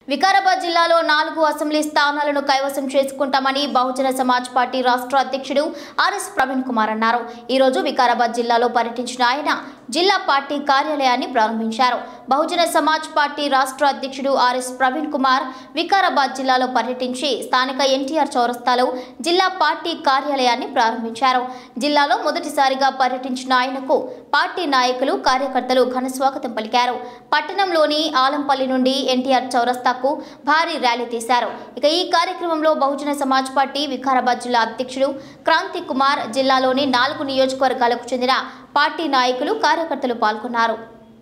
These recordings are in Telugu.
వికారాబాద్ జిల్లాలో 4 అసెంబ్లీ స్థానాలను కైవసం చేసుకుంటామని బహుజన సమాజ్ పార్టీ రాష్ట్ర అధ్యక్షుడు ఆర్ఎస్ ప్రవీణ్ కుమార్ అన్నారు. ఈ రోజు వికారాబాద్ జిల్లాలో పర్యటించిన ఆయన జిల్లా పార్టీ కార్యాలయాన్ని ప్రారంభించారు. బహుజన సమాజ్ పార్టీ రాష్ట్ర అధ్యక్షుడు ఆర్ఎస్ ప్రవీణ్ కుమార్ వికారాబాద్ జిల్లాలో పర్యటించి స్థానిక ఎన్టీఆర్ చౌరస్తాలో జిల్లా పార్టీ కార్యాలయాన్ని ప్రారంభించారు. జిల్లాలో మొదటిసారిగా పర్యటించిన ఆయనకు పార్టీ నాయకులు కార్యకర్తలు ఘన స్వాగతం పలికారు. పట్టణంలోని ఆలంపల్లి నుండి ఎన్టీఆర్ చౌరస్తా భారీ ర్యాలీ తీశారు. ఇక ఈ కార్యక్రమంలో బహుజన సమాజ్ పార్టీ వికారాబాద్ జిల్లా అధ్యక్షుడు క్రాంతి కుమార్, జిల్లాలోని 4 నియోజకవర్గాలకు చెందిన పార్టీ నాయకులు కార్యకర్తలు పాల్గొన్నారు.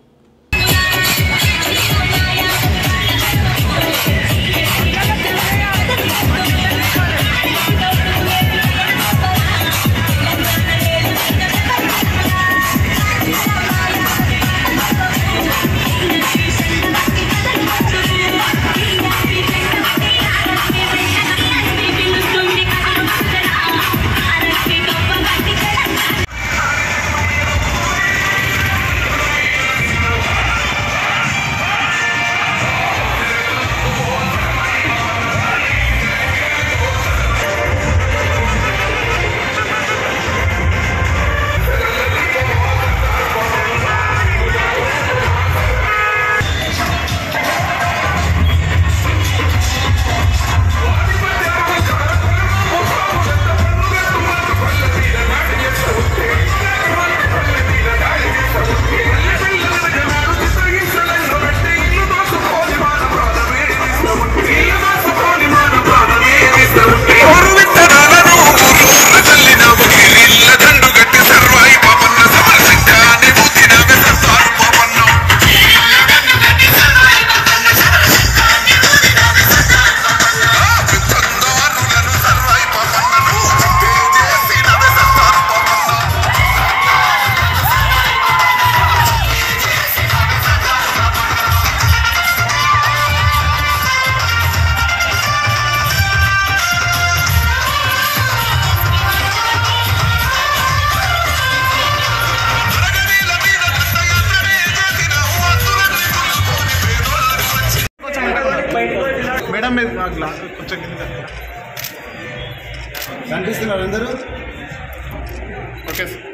మేడం మీద నా గ్లాస్ కొంచెం కింద కనిపిస్తున్నారు అందరూ. Okay sir.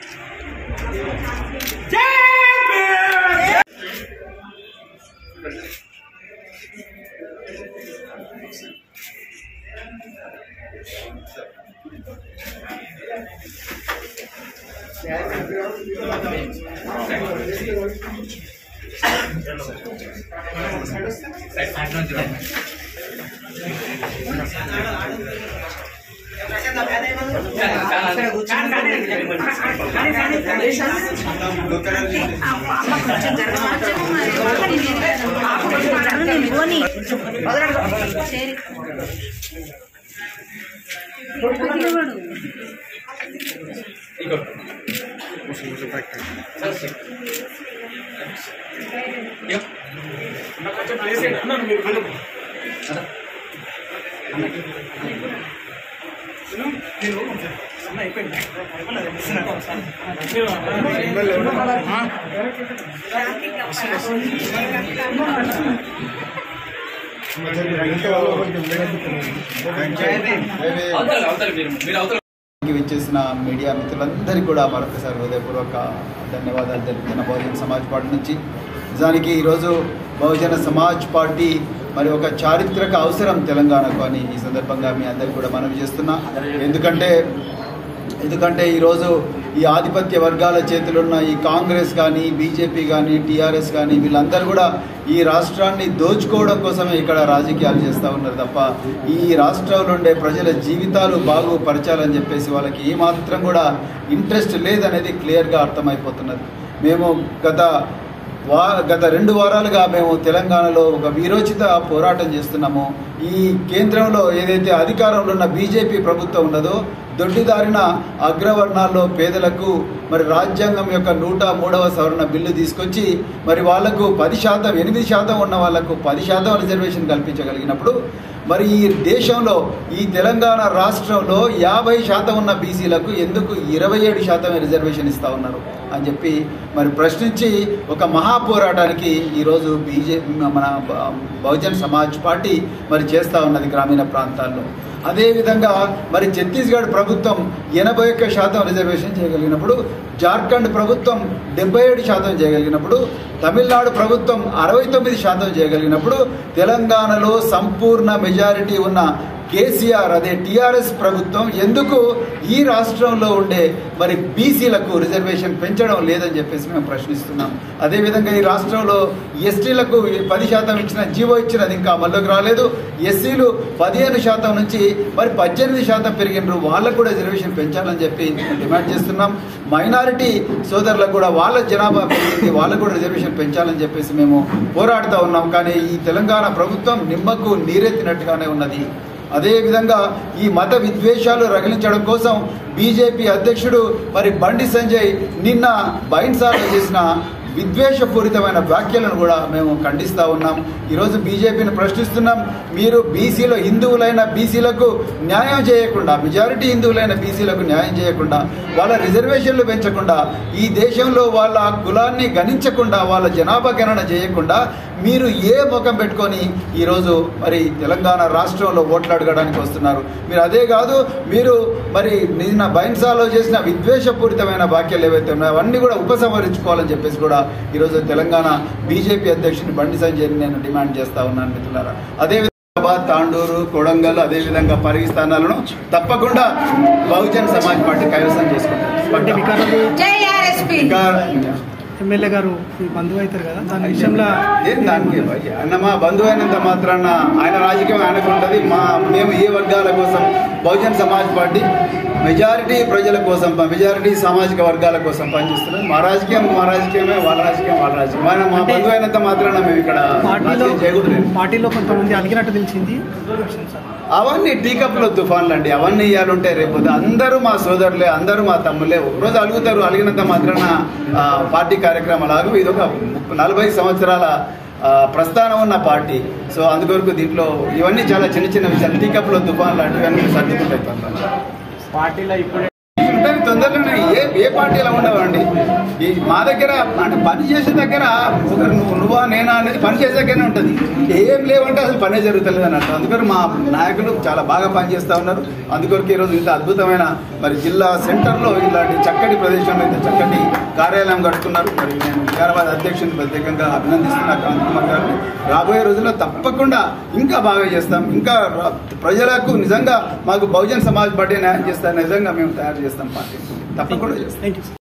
విచ్చేసిన మీడియా మిత్రులందరికీ కూడా మరొకసారి హృదయపూర్వక ధన్యవాదాలు తెలుపుతున్న బహుజన సమాజ్ పార్టీ నుంచి. నిజానికి ఈరోజు బహుజన సమాజ్ పార్టీ మరి ఒక చారిత్రక అవసరం తెలంగాణకు అని ఈ సందర్భంగా మీ అందరికీ కూడా మనవి చేస్తున్నా. ఎందుకంటే ఈరోజు ఈ ఆధిపత్య వర్గాల చేతులున్న ఈ కాంగ్రెస్ కానీ, బీజేపీ కానీ, టీఆర్ఎస్ కానీ వీళ్ళందరూ కూడా ఈ రాష్ట్రాన్ని దోచుకోవడం కోసమే ఇక్కడ రాజకీయాలు చేస్తూ ఉన్నారు తప్ప ఈ రాష్ట్రంలో ఉండే ప్రజల జీవితాలు బాగుపరచాలని చెప్పేసి వాళ్ళకి ఏమాత్రం కూడా ఇంట్రెస్ట్ లేదనేది క్లియర్గా అర్థమైపోతున్నది. మేము గత 2 వారాలుగా మేము తెలంగాణలో ఒక వీరోచిత పోరాటం చేస్తున్నాము. ఈ కేంద్రంలో ఏదైతే అధికారంలో ఉన్న బీజేపీ ప్రభుత్వం ఉన్నదో దొడ్డిదారిన అగ్రవర్ణాల్లో పేదలకు మరి రాజ్యాంగం యొక్క 103వ సవరణ బిల్లు తీసుకొచ్చి మరి వాళ్లకు 10%, 8% ఉన్న వాళ్లకు 10% రిజర్వేషన్ కల్పించగలిగినప్పుడు మరి ఈ దేశంలో ఈ తెలంగాణ రాష్ట్రంలో 50% ఉన్న బీసీలకు ఎందుకు 27% రిజర్వేషన్ ఇస్తూ ఉన్నారు అని చెప్పి మరి ప్రశ్నించి ఒక మహాపోరాటానికి ఈరోజు మన బహుజన్ సమాజ్ పార్టీ మరి చేస్తూ ఉన్నది గ్రామీణ ప్రాంతాల్లో. అదేవిధంగా మరి ఛత్తీస్గఢ్ ప్రభుత్వం 81% రిజర్వేషన్ చేయగలిగినప్పుడు, జార్ఖండ్ ప్రభుత్వం 77% చేయగలిగినప్పుడు, తమిళనాడు ప్రభుత్వం 69% చేయగలిగినప్పుడు, తెలంగాణలో సంపూర్ణ మెజారిటీ ఉన్న కేసీఆర్ అదే టీఆర్ఎస్ ప్రభుత్వం ఎందుకు ఈ రాష్ట్రంలో ఉండే మరి బీసీలకు రిజర్వేషన్ పెంచడం లేదని చెప్పేసి మేము ప్రశ్నిస్తున్నాం. అదేవిధంగా ఈ రాష్ట్రంలో ఎస్టీలకు 10% ఇచ్చిన జీవో ఇచ్చినది ఇంకా అమల్లోకి రాలేదు. ఎస్సీలు 15% నుంచి మరి 18% పెరిగినారు, వాళ్ళకు కూడా రిజర్వేషన్ పెంచాలని చెప్పి డిమాండ్ చేస్తున్నాం. మైనారిటీ సోదరులకు కూడా వాళ్ళ జనాభా పెరిగింది, వాళ్ళకు కూడా రిజర్వేషన్ పెంచాలని చెప్పేసి మేము పోరాడుతూ ఉన్నాం. కానీ ఈ తెలంగాణ ప్రభుత్వం నిమ్మకు నీరెత్తినట్టుగానే ఉన్నది. అదేవిధంగా ఈ మత విద్వేషాలు రగిలించడం కోసం బీజేపీ అధ్యక్షుడు మరి బండి సంజయ్ నిన్న బైన్సాలో చేసిన విద్వేషపూరితమైన వ్యాఖ్యలను కూడా మేము ఖండిస్తూ ఉన్నాం. ఈరోజు బీజేపీని ప్రశ్నిస్తున్నాం. మీరు బీసీలో హిందువులైన బీసీలకు న్యాయం చేయకుండా, మెజారిటీ హిందువులైన బీసీలకు న్యాయం చేయకుండా, వాళ్ళ రిజర్వేషన్లు పెంచకుండా, ఈ దేశంలో వాళ్ళ కులాన్ని గణించకుండా, వాళ్ళ జనాభా గణన చేయకుండా మీరు ఏ ముఖం పెట్టుకొని ఈరోజు మరి తెలంగాణ రాష్ట్రంలో ఓట్లు అడగడానికి వస్తున్నారు? మీరు అదే కాదు, మీరు మరి నిన్న బైన్సాలో చేసిన విద్వేషపూరితమైన వ్యాఖ్యలు ఏవైతే ఉన్నాయో అవన్నీ కూడా ఉపసంహరించుకోవాలని చెప్పేసి కూడా ఈరోజు తెలంగాణ బీజేపీ అధ్యక్షుని బండి సంజయ్ని నేను డిమాండ్ చేస్తా ఉన్నాను మిత్రులారా. అదేవిధంగా తాండూరు, కొడంగల్, అదేవిధంగా పరిగి స్థానాలను తప్పకుండా బహుజన్ సమాజ్ పార్టీ కైవసం చేసుకుంటారు. ఎమ్మెల్యే గారు మీ బంధువు అవుతారు కదా, దాని విషయంలో దానికి అన్న మా బంధువు అయినంత మాత్రాన ఆయన రాజకీయం ఆయనకు ఉంటుంది. మేము ఏ వర్గాల కోసం బహుజన్ సమాజ్ పార్టీ మెజారిటీ ప్రజల కోసం, మెజారిటీ సామాజిక వర్గాల కోసం పనిచేస్తున్నాం. మా రాజకీయమే, వాళ్ళ రాజకీయం వాళ్ళ రాజకీయం. మా బంధువు అయినంత మాత్రాన మేము ఇక్కడ పార్టీలో కొంతమంది అడిగినట్టు తెలిసింది. అవన్నీ టీకప్లో తుఫాన్లు అండి, అవన్నీ ఇవ్వాలంటే రేపు అందరూ మా సోదరులే, అందరూ మా తమ్ములే. ఒకరోజు అడుగుతారు, అడిగినంత మాత్రాన పార్టీ కార్యక్రమాలు ఆగు. ఇది ఒక 40 సంవత్సరాల ప్రస్థానం ఉన్న పార్టీ. సో అందుకొరకు దీంట్లో ఇవన్నీ చాలా చిన్న చిన్న విషయాలు, టీకప్లో తుఫాన్ లాంటివన్నీ సర్దుకుంటాయి. పార్టీలో ఇప్పుడే తొందరలోనే ఏ పార్టీలో ఉండవండి. ఈ మా దగ్గర అంటే పని చేసే దగ్గర ఒకరు నువ్వా నేనా అనేది పని చేసే దగ్గరనే ఉంటుంది. ఏం లేవంటే అసలు పనే జరుగుతలేదు అని అంటారు. అందుకని మా నాయకులు చాలా బాగా పనిచేస్తూ ఉన్నారు. అందుకొరకు ఈరోజు ఇంత అద్భుతమైన మరి జిల్లా సెంటర్లో ఇలాంటి చక్కటి ప్రదేశంలో ఇంత చక్కటి కార్యాలయం కడుతున్నారు. మరి నేను వికారాబాద్ అధ్యక్షుని ప్రత్యేకంగా అభినందిస్తున్నా క్రాంతి కుమార్ గారిని. రాబోయే రోజుల్లో తప్పకుండా ఇంకా బాగా చేస్తాం. ఇంకా ప్రజలకు నిజంగా మాకు బహుజన్ సమాజ్ పార్టీ న్యాయం చేస్తారని నిజంగా మేము తయారు చేస్తాం. పార్టీ తప్పకుండా చేస్తాం.